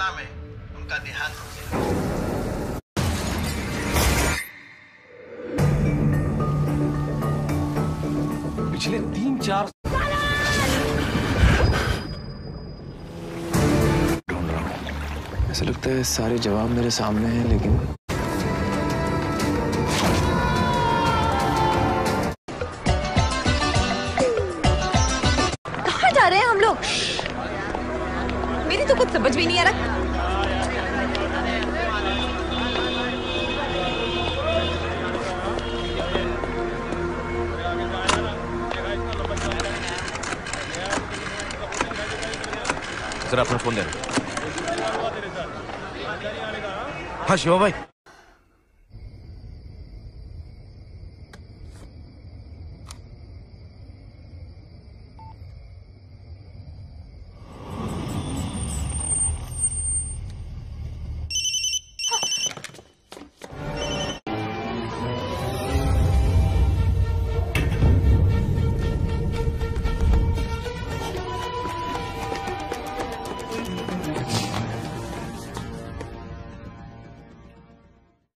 घटना में उनका देहांत हो गया। पिछले 3-4 ढूंढ रहा हूँ। ऐसा लगता है सारे जवाब मेरे सामने हैं, लेकिन कहाँ जा रहे हैं हम लोग? मेरी तो कुछ समझ में नहीं आ रहा। जरा अपना फोन दे। हाँ शिवा भाई।